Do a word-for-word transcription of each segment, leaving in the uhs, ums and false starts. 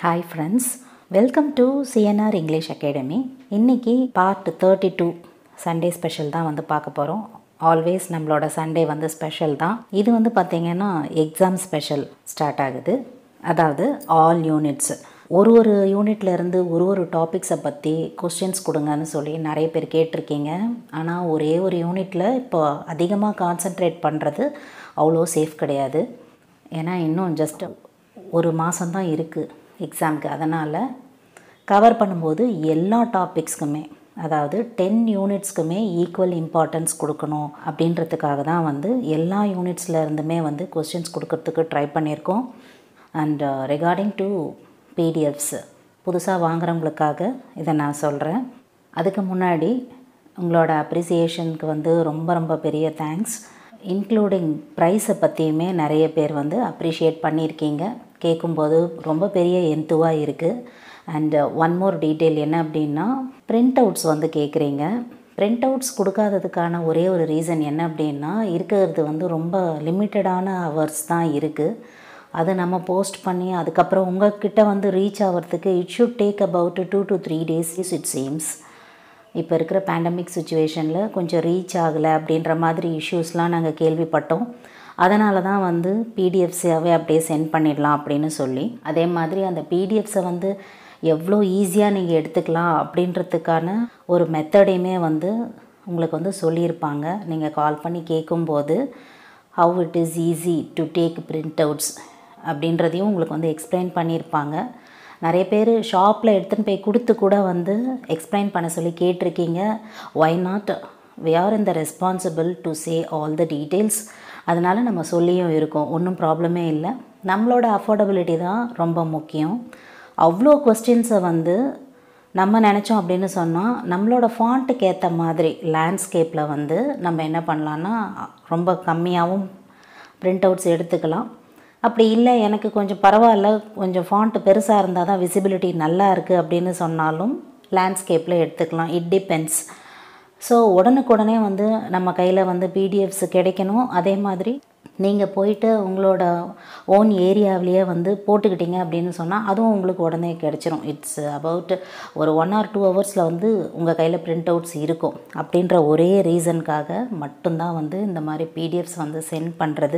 Hi friends, welcome to C N R English Academy. இன்னைக்கு part thirty-two Sunday special தான் வந்து பார்க்க போகிறோம். ஆல்வேஸ் நம்மளோட சண்டே வந்து ஸ்பெஷல் தான். இது வந்து பார்த்திங்கன்னா எக்ஸாம் ஸ்பெஷல் ஸ்டார்ட் ஆகுது. அதாவது ஆல் யூனிட்ஸ் ஒரு ஒரு யூனிட்லேருந்து ஒரு ஒரு டாபிக்ஸை பற்றி கொஸ்டின்ஸ் கொடுங்கன்னு சொல்லி நிறைய பேர் கேட்டிருக்கீங்க. ஆனால் ஒரே ஒரு யூனிட்டில் இப்போ அதிகமாக கான்சென்ட்ரேட் பண்ணுறது அவ்வளோ சேஃப் கிடையாது. ஏன்னா இன்னும் ஜஸ்ட் ஒரு மாதம்தான் இருக்குது எக்ஸாமுக்கு. அதனால் கவர் பண்ணும்போது எல்லா டாபிக்ஸ்க்குமே, அதாவது டென் யூனிட்ஸ்க்குமே ஈக்குவல் இம்பார்ட்டன்ஸ் கொடுக்கணும் அப்படின்றதுக்காக தான் வந்து எல்லா யூனிட்ஸில் இருந்துமே வந்து கொஸ்டின்ஸ் கொடுக்கறதுக்கு ட்ரை பண்ணியிருக்கோம். அண்ட் ரிகார்டிங் டு பிடிஎஃப்ஸ் புதுசாக வாங்குறவங்களுக்காக இதை நான் சொல்கிறேன். அதுக்கு முன்னாடி உங்களோட அப்ரிசியேஷனுக்கு வந்து ரொம்ப ரொம்ப பெரிய தேங்க்ஸ். இன்க்ளூடிங் ப்ரைஸை பற்றியுமே நிறைய பேர் வந்து அப்ரிஷியேட் பண்ணியிருக்கீங்க. கேட்கும்போது ரொம்ப பெரிய எந்துவாக இருக்குது. அண்ட் ஒன் மோர் டீட்டெயில் என்ன அப்படின்னா, பிரிண்ட் அவுட்ஸ் வந்து கேட்குறீங்க. பிரிண்ட் அவுட்ஸ் கொடுக்காததுக்கான ஒரே ஒரு ரீசன் என்ன அப்படின்னா, இருக்கிறது வந்து ரொம்ப லிமிட்டடான ஹவர்ஸ் தான் இருக்குது. அது நம்ம போஸ்ட் பண்ணி அதுக்கப்புறம் உங்கள்கிட்ட வந்து ரீச் ஆகிறதுக்கு it should take about two to three days it seems. இப்போ இருக்கிற பேண்டமிக் சுச்சுவேஷனில் கொஞ்சம் ரீச் ஆகலை அப்படின்ற மாதிரி இஷ்யூஸ்லாம் நாங்கள் கேள்விப்பட்டோம். அதனால தான் வந்து பிடிஎஃப்ஸாகவே அப்படியே சென்ட் பண்ணிடலாம் அப்படின்னு சொல்லி, அதே மாதிரி அந்த பிடிஎஃப்ஸை வந்து எவ்வளோ ஈஸியாக நீங்கள் எடுத்துக்கலாம் அப்படின்றதுக்கான ஒரு மெத்தடையுமே வந்து உங்களுக்கு வந்து சொல்லியிருப்பாங்க. நீங்கள் கால் பண்ணி கேட்கும்போது how it is easy to take print outs அப்படின்றதையும் உங்களுக்கு வந்து எக்ஸ்பிளைன் பண்ணியிருப்பாங்க. நிறைய பேர் ஷாப்பில் எடுத்துன்னு போய் கொடுத்து கூட வந்து எக்ஸ்பிளைன் பண்ண சொல்லி கேட்டிருக்கீங்க. Why not, we are in the responsible to say all the details. அதனால் நம்ம சொல்லியும் இருக்கோம், ஒன்றும் ப்ராப்ளமே இல்லை. நம்மளோட அஃபோர்டபிலிட்டி தான் ரொம்ப முக்கியம். அவ்வளோ கொஸ்டின்ஸை வந்து நம்ம நினச்சோம் அப்படின்னு சொன்னால் நம்மளோட ஃபாண்ட்டுக்கு ஏற்ற மாதிரி லேண்ட்ஸ்கேப்பில் வந்து நம்ம என்ன பண்ணலான்னா ரொம்ப கம்மியாகவும் பிரிண்ட் அவுட்ஸ் எடுத்துக்கலாம். அப்படி இல்லை எனக்கு கொஞ்சம் பரவாயில்ல, கொஞ்சம் ஃபாண்ட்டு பெருசாக இருந்தால் தான் விசிபிலிட்டி நல்லா இருக்குது அப்படின்னு சொன்னாலும் லேண்ட்ஸ்கேப்பில் எடுத்துக்கலாம். It depends. ஸோ உடனுக்குடனே வந்து நம்ம கையில் வந்து பிடிஎஃப்ஸ் கிடைக்கணும். அதே மாதிரி நீங்கள் போயிட்டு உங்களோட ஓன் ஏரியாவிலேயே வந்து போட்டுக்கிட்டீங்க அப்படின்னு சொன்னால் அதுவும் உங்களுக்கு உடனே கிடச்சிரும். இட்ஸ் அபவுட் ஒரு ஒன் ஆர் டூ ஹவர்ஸில் வந்து உங்கள் கையில் பிரிண்ட் அவுட்ஸ் இருக்கும். அப்படின்ற ஒரே ரீசனுக்காக மட்டும்தான் வந்து இந்த மாதிரி பிடிஎஃப்ஸ் வந்து சென்ட் பண்ணுறது.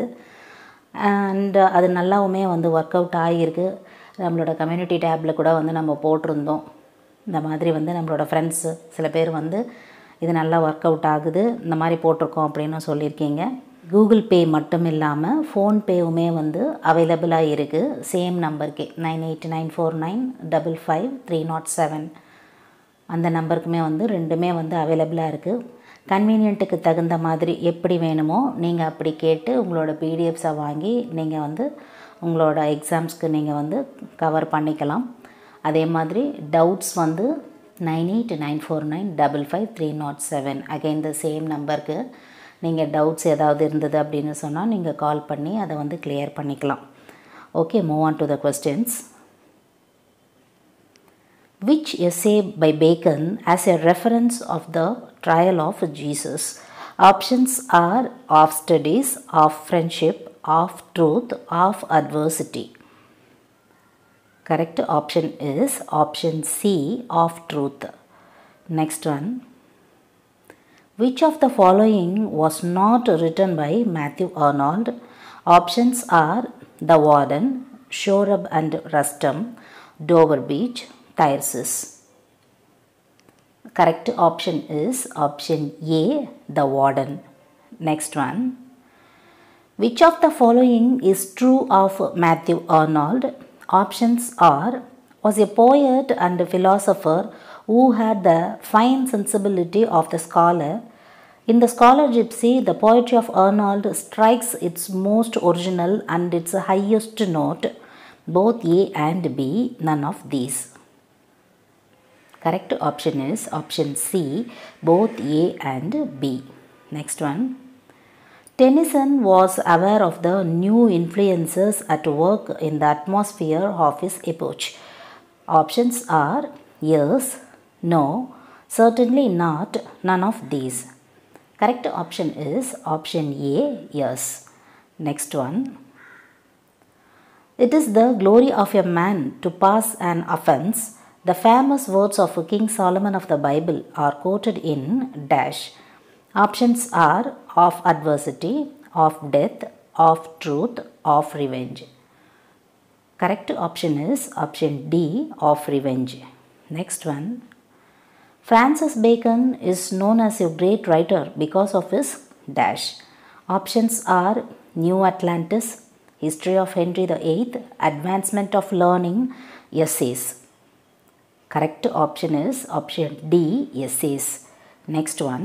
அண்ட் அது நல்லாவுமே வந்து ஒர்க் அவுட் ஆகியிருக்கு. நம்மளோட கம்யூனிட்டி டேப்பில் கூட வந்து நம்ம போட்டிருந்தோம். இந்த மாதிரி வந்து நம்மளோட ஃப்ரெண்ட்ஸு சில பேர் வந்து இது நல்லா ஒர்க் அவுட் ஆகுது, இந்த மாதிரி போட்டிருக்கோம் அப்படின்னு சொல்லியிருக்கீங்க. கூகுள் பே மட்டும் இல்லாமல் ஃபோன்பேவுமே வந்து அவைலபிளாக இருக்குது. சேம் நம்பருக்கே nine eight nine four nine double five three nought seven அந்த நம்பருக்குமே வந்து ரெண்டுமே வந்து அவைலபிளாக இருக்குது. கன்வீனியன்ட்டுக்கு தகுந்த மாதிரி எப்படி வேணுமோ நீங்கள் அப்படி கேட்டு உங்களோட பிடிஎஃப்ஸை வாங்கி நீங்கள் வந்து உங்களோட எக்ஸாம்ஸ்க்கு நீங்கள் வந்து கவர் பண்ணிக்கலாம். அதே மாதிரி டவுட்ஸ் வந்து nine eight nine four nine double five three nought seven again the same நம்பருக்கு நீங்கள் டவுட்ஸ் ஏதாவது இருந்தது அப்படின்னு சொன்னால் நீங்கள் கால் பண்ணி அதை வந்து கிளியர் பண்ணிக்கலாம். Okay, move on to the questions. Which essay by Bacon as a reference of the trial of Jesus? Options are of studies, of friendship, of truth, of adversity. Correct option is option C, of truth. Next one. Which of the following was not written by Matthew Arnold? Options are The Warden, Shoreham and Rustum, Dover Beach, Thyrsis. Correct option is option A, The Warden. Next one. Which of the following is true of Matthew Arnold? Options are was a poet and a philosopher who had the fine sensibility of the scholar. In the Scholar Gypsy, the poetry of Arnold strikes its most original and its highest note. Both A and B, none of these. Correct option is option C, both A and B. Next one. Tennyson was aware of the new influences at work in the atmosphere of his epoch. Options are yes, no, certainly not, none of these. Correct option is option A, yes. Next one. It is the glory of a man to pass an offense. The famous words of King Solomon of the Bible are quoted in dash. Options are of adversity, of death, of truth, of revenge. Correct option is option D, of revenge. Next one. Francis Bacon is known as a great writer because of his dash. Options are New Atlantis, History of Henry the eighth, Advancement of Learning, Essays. Correct option is option D, Essays. Next one.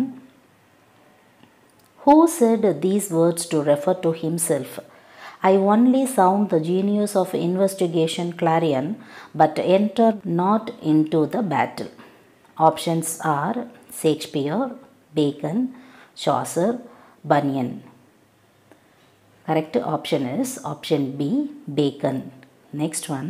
Who said these words to refer to himself? I only sound the genius of investigation clarion, but enter not into the battle. Options are Shakespeare, Bacon, Chaucer, Bunyan. Correct option is option B, Bacon. Next one.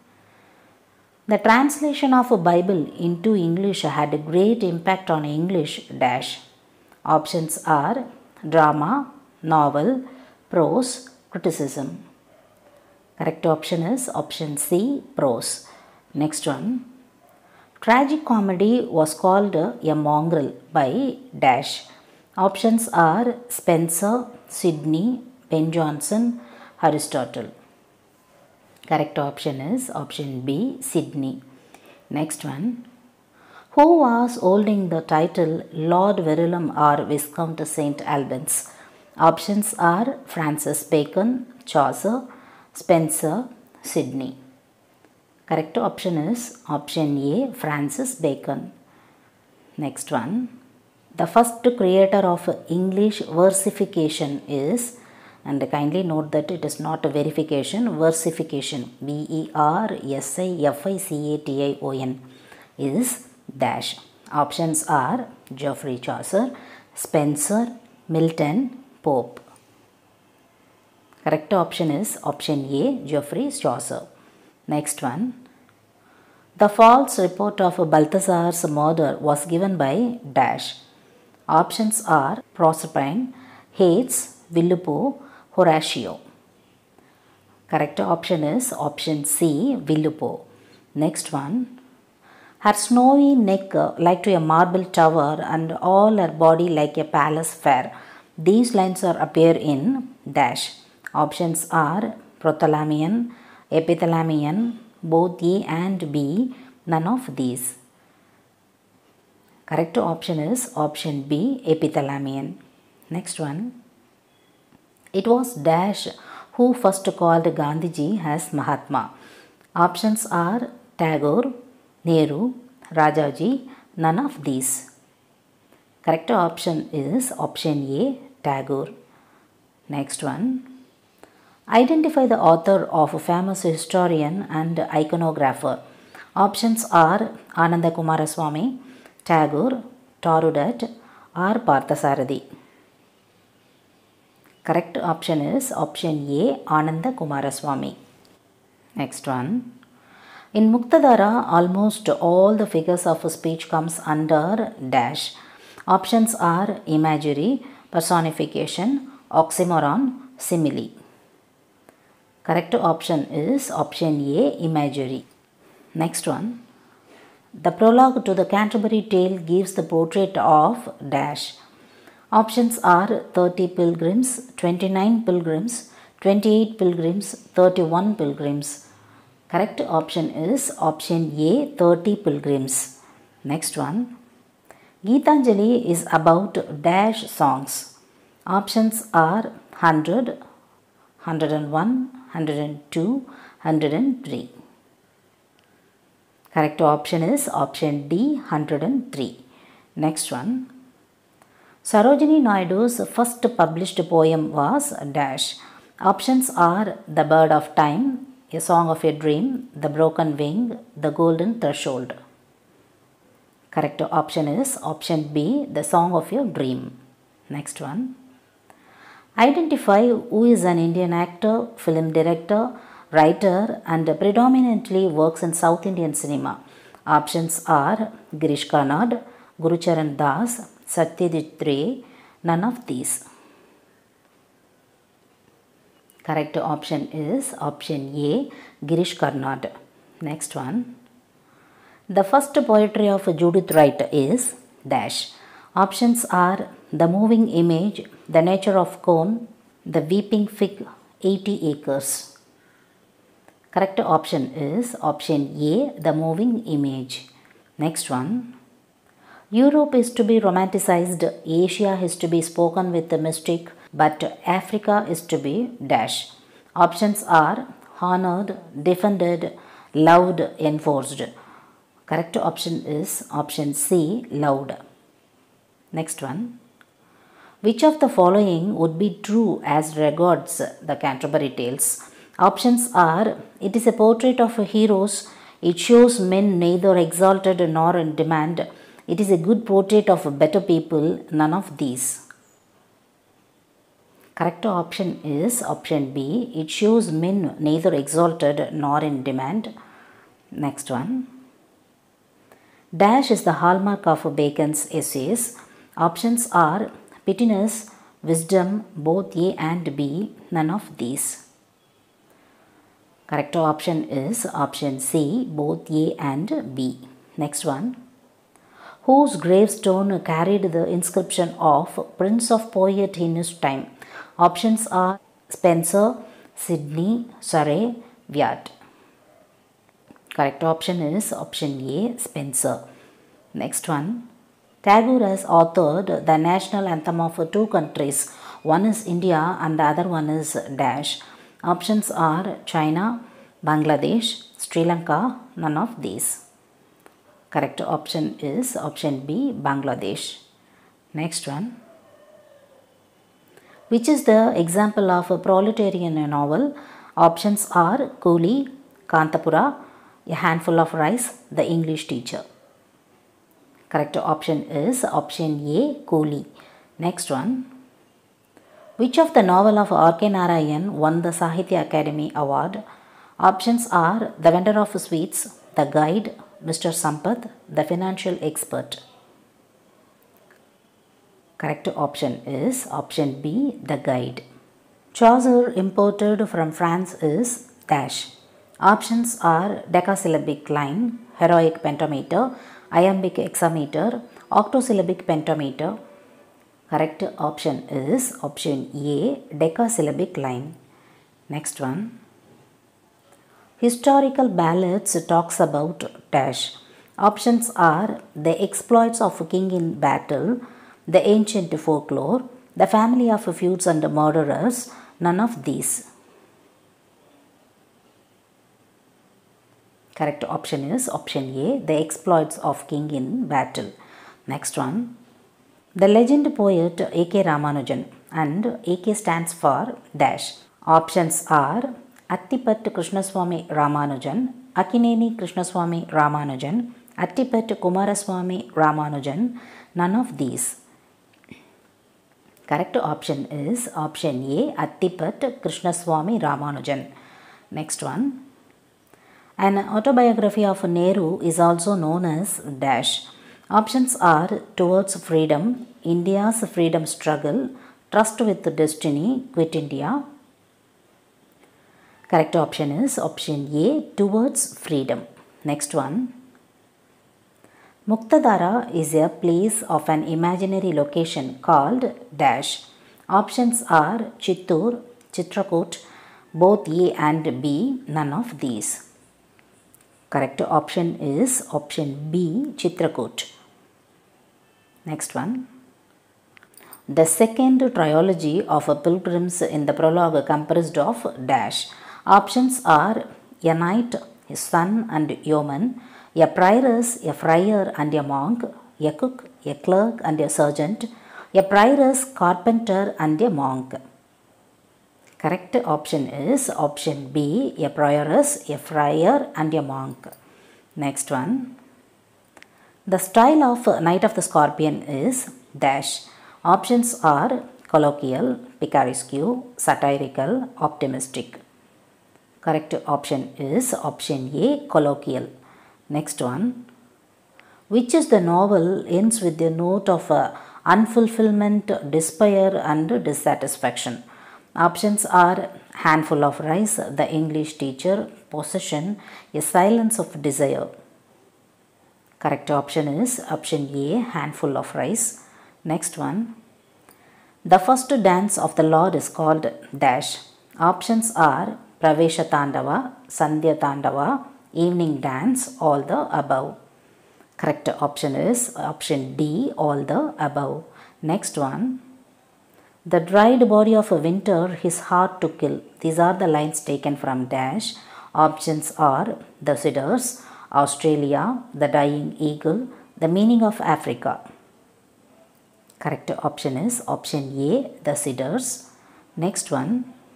The translation of a Bible into English had a great impact on English dash. Options are drama, novel, prose, criticism. Correct option is option C, prose. Next one. Tragic comedy was called a mongrel by dash. Options are Spencer, Sidney, Ben Jonson, Aristotle. Correct option is option B, Sidney. Next one. Who was holding the title Lord Verulam or Viscount Saint Albans? Options are Francis Bacon, Chaucer, Spencer, Sidney. Correct option is option A, Francis Bacon. Next one. The first creator of English versification is, and kindly note that it is not a verification, versification, V E R S I F I C A T I O N, is dash. Options are Geoffrey Chaucer, Spencer, Milton, Pope. Correct option is option A, Geoffrey Chaucer. Next one. The false report of Balthazar's murder was given by dash. Options are Proserpine, Yeats, Villupo, Horatio. Correct option is option C, Villupo. Next one. Her snowy neck like to a marble tower and all her body like a palace fair. These lines are appear in dash. Options are Prothalamion, Epithalamion, both A and B, none of these. Correct option is option B, Epithalamion. Next one. It was dash who first called Gandhiji as Mahatma. Options are Tagore, Nehru, Rajaji, none of these. Correct option is option A, Tagore. Next one. Identify the author of a famous historian and iconographer. Options are Ananda Kumaraswamy, Tagore, Tarudat, or Parthasarathi. Correct option is option A, Ananda Kumaraswamy. Next one. In Muktadhara, almost all the figures of speech comes under dash. Options are imagery, personification, oxymoron, simile. Correct option is option A, imagery. Next one. The prologue to the Canterbury Tale gives the portrait of dash. Options are thirty pilgrims, twenty-nine pilgrims, twenty-eight pilgrims, thirty-one pilgrims. Correct option is option A, thirty pilgrims. Next one. Geetanjali is about dash songs. Options are one hundred, one hundred one, one hundred two, one hundred three. Correct option is option D, one hundred three. Next one. Sarojini Naidu's first published poem was dash. Options are The Bird of Time, A Song of a Dream, The Broken Wing, The Golden Threshold. Correct option is option B, The Song of Your Dream. Next one. Identify who is an Indian actor, film director, writer and predominantly works in South Indian cinema. Options are Girish Karnad, Gurucharan Das, Satyajit Ray, none of these. Correct option is option A, Girish Karnad. Next one. The first poetry of Judith Wright is dash. Options are The Moving Image, The Nature of Corn, The Weeping Fig, eighty acres. Correct option is option A, The Moving Image. Next one. Europe is to be romanticized, Asia is to be spoken with the mystic, but Africa is to be dash. Options are honored, defended, loved, enforced. Correct option is option C, loved. Next one. Which of the following would be true as regards the Canterbury Tales? Options are it is a portrait of heroes, it shows men neither exalted nor in demand, it is a good portrait of better people, none of these. Correct option is option B, it shows men neither exalted nor in demand. Next one. Dash is the hallmark of Bacon's essays. Options are pittiness, wisdom, both A and B, none of these. Correct option is option C, both A and B. Next one. Whose gravestone carried the inscription of Prince of Poet in his time? Options are Spencer, Sidney, Surrey, Wyatt. Correct option is option A, Spencer. Next one. Tagore has authored the national anthem of two countries. One is India and the other one is dash. Options are China, Bangladesh, Sri Lanka, none of these. Correct option is option B, Bangladesh. Next one. Which is the example of a proletarian novel? Options are Coolie, Kantapura, A Handful of Rice, The English Teacher. Correct option is option A, Coolie. Next one. Which of the novel of R K Narayan won the Sahitya Academy Award? Options are The Vendor of Sweets, The Guide, Mister Sampath, The Financial Expert. Correct option is option B, The Guide. Chaucer imported from France is dash. Options are decasyllabic line, heroic pentameter, iambic hexameter, octosyllabic pentameter. Correct option is option A, decasyllabic line. Next one. Historical ballads talks about dash. Options are the exploits of a king in battle, the ancient folklore, the family of feuds and murderers, none of these. Correct option is option A, the exploits of king in battle. Next one. The legend poet A K Ramanujan, and A K stands for dash. Options are Attipat Krishnaswamy Ramanujan, Akineni Krishnaswamy Ramanujan, Attipat Kumaraswamy Ramanujan, none of these. Correct option is option A, Attipat Krishnaswamy Ramanujan. Next one. An autobiography of Nehru is also known as dash. Options are Towards Freedom, India's Freedom Struggle, Trust with Destiny, Quit India. Correct option is option A, Towards Freedom. Next one. Muktadara is a place of an imaginary location called dash. Options are Chittoor, Chitrakoot, both A and B, none of these. Correct option is option B, Chitrakoot. Next one. The second trilogy of pilgrims in the prologue comprised of dash. Options are a knight, a son and yeoman, a prioress, a friar and a monk, a cook, a clerk and a sergeant, a prioress, carpenter and a monk. Correct option is option B, a prioress, a friar and a monk. Next one. The style of Knight of the Scorpion is dash. Options are colloquial, picaresque, satirical, optimistic. Correct option is option A, colloquial. Next one. Which is the novel ends with the note of uh, unfulfillment, despair and dissatisfaction? Options are handful of rice, the English teacher, possession, a silence of desire. Correct option is option A, handful of rice. Next one. The first dance of the Lord is called dash. Options are Pravesha Tandava, Sandhya Tandava, evening dance, all the above. Correct option is option D, all the above. Next one. The dried body of a winter is hard to kill. These are the lines taken from dash. Options are The Cedars, Australia, The Dying Eagle, The Meaning of Africa. Correct option is option A, The Cedars. Next one.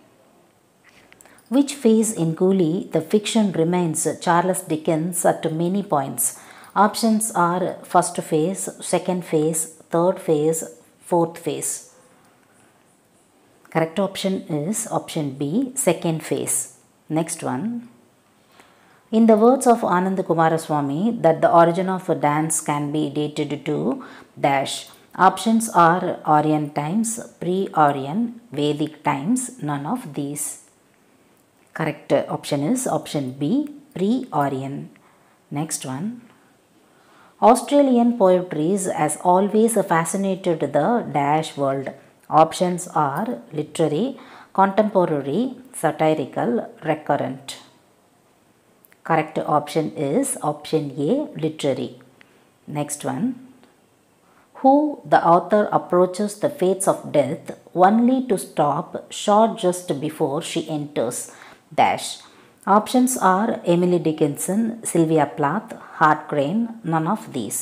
Which phase in Coolie the fiction reminds Charles Dickens at many points? Options are first phase, second phase, third phase, fourth phase. Correct option is option B, second phase. Next one. In the words of Anand Kumaraswamy, that the origin of a dance can be dated to dash. Options are Aryan times, pre-Aryan, Vedic times, none of these. Correct option is option B, pre-Aryan. Next one. Australian poetry has always fascinated the dash world. Options are literary, contemporary, satirical, recurrent. Correct option is option A, literary. Next one. Who the author approaches the fates of death only to stop short just before she enters dash. Options are Emily Dickinson, Sylvia Plath, Hart Crane, none of these.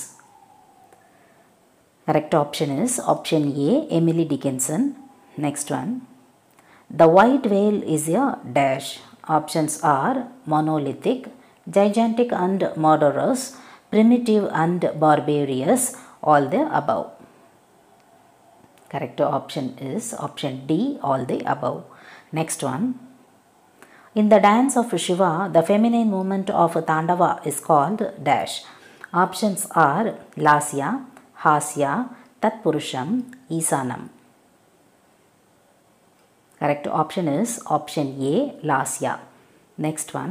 Correct option is option A, Emily Dickinson. Next one. The white whale is a dash. Options are monolithic, gigantic and murderous, primitive and barbarous, all the above. Correct option is option D, all the above. Next one. In the dance of Shiva, the feminine movement of Tandava is called dash. Options are Lasya, Hasya, Tatpurusham, Isanam. Correct option is option A, Lasya. Next one.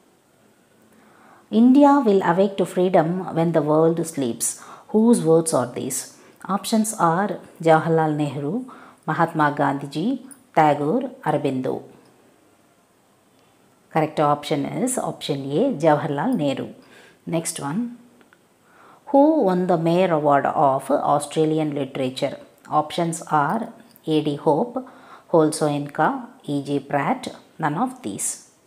India will awake to freedom when the world sleeps. Whose words are these? Options are Jawaharlal Nehru, Mahatma Gandhiji, Tagore, Aurobindo. Correct option is option A, Jawaharlal Nehru. Next one. Who won the Mayer Award of Australian Literature? Options are A D Hope, Holsoenka, E G Pratt, none of these.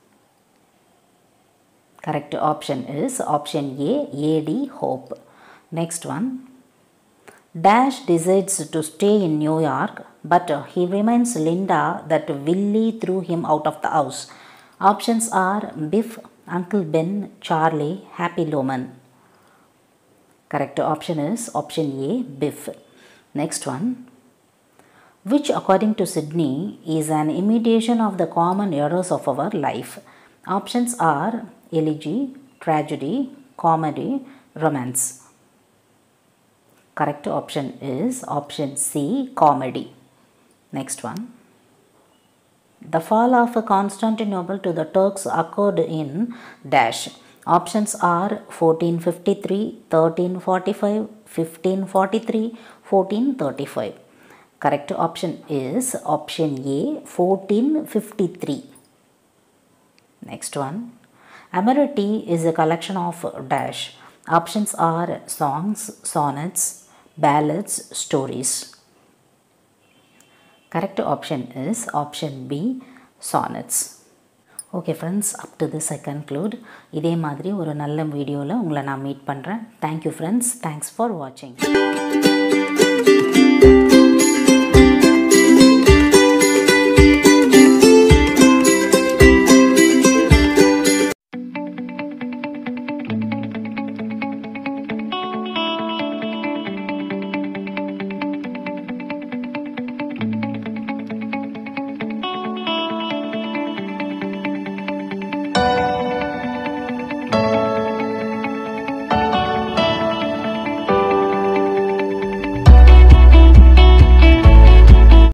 Correct option is option A, A D Hope. Next one. Dash decides to stay in New York, but he reminds Linda that Willie threw him out of the house. Options are Biff, Uncle Ben, Charlie, Happy Loman. Correct option is option A, Biff. Next one. Which according to Sydney is an imitation of the common errors of our life? Options are elegy, tragedy, comedy, romance. Correct option is option C, comedy. Next one. The fall of Constantinople to the Turks occurred in dash. Options are fourteen fifty-three, thirteen forty-five, fifteen forty-three, fourteen thirty-five. Correct option is option A, fourteen fifty-three. Next one. Amority is a collection of dash. Options are songs, sonnets, ballads, stories. Correct option is option B, sonnets. Okay friends, up to this I conclude. இதே மாதிரி ஒரு நல்ல வீடியோவில் உங்களை நான் meet பண்ணுறேன். Thank you friends. Thanks for watching.